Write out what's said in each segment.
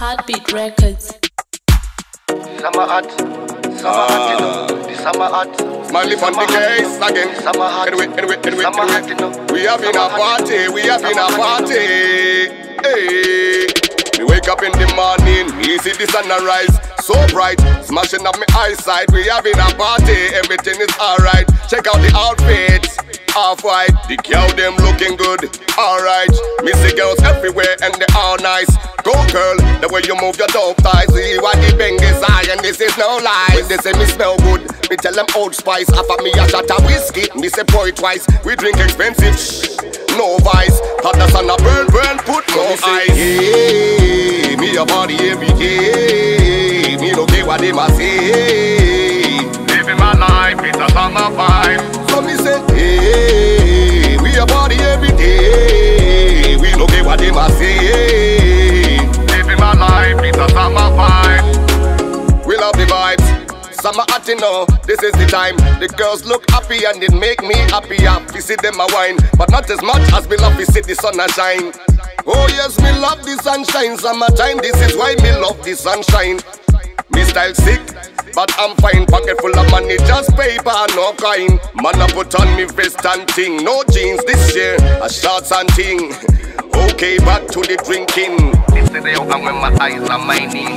Heartbeat Records. Summer hot, you know. The summer hot. Smiley on the case again. Summer hot. Anyway. We having a party, Hey. We wake up in the morning, we see the sunrise, so bright, smashing up my eyesight. We having a party, everything is alright. Check out the outfits, off-white, the cow them looking good, alright. Me see girls everywhere and they all nice. Go girl, the way you move your dope thighs. See what the bang is high and this is no lie. When they say me smell good, me tell them Old Spice. Offer me a shot of whiskey, me say pour it twice. We drink expensive, no vice. Hot the sun a burn, put no ice. Hey, me a party every day. Me no care what they must say. Living my life, it's a summer vibe. So me say, hey, we a party every day. We no care what they must say. Living my life, it's a summer vibe. We love the vibes. Summer hot, you know, this is the time. The girls look happy and it make me happier. We see them a wine, but not as much as we love to see the sun a shine. Oh yes, me love the sunshine. Summertime, this is why me love the sunshine. Me style sick, but I'm fine. Pocket full of money, just paper, no coin. Man, I put on me vest and ting. No jeans this year, a shorts and ting. Okay, back to the drinking. This is the open when my eyes are mining.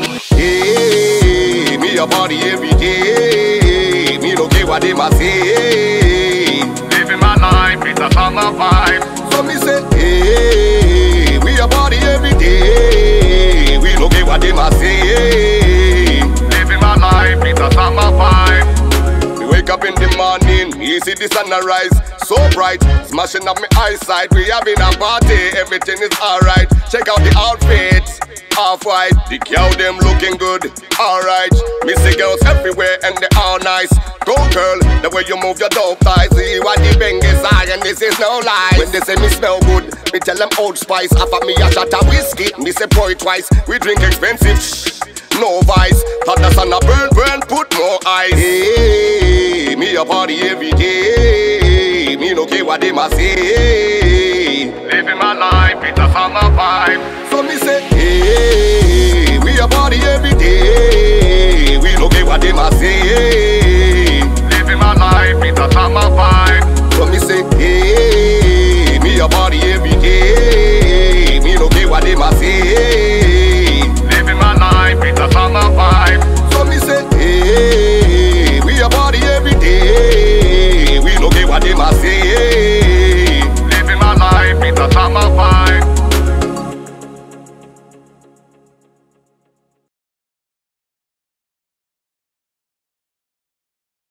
Hey, me a party every day. Me no care what they must say. Living my life, it's a summer vibe. So me say, hey, we a party every day. We no care what they must say. Living my life, it's a summer vibe. We wake up in the morning, we see the sunrise, so bright, smashing up my eyesight. We having a party, everything is alright. Check out the outfits, off-white, the cow them looking good, alright. Me see girls everywhere and they all nice. Go girl, the way you move your dope thighs. See what the bang is high and this is no lie. When they say me smell good, me tell them Old Spice. Offer me a shot of whiskey, me say pour it twice. We drink expensive, no vice. Hot the sun a burn, put more ice. Hey, me a party every day. Me no care what they must say. Living my life, it's a summer vibe. So me say, hey.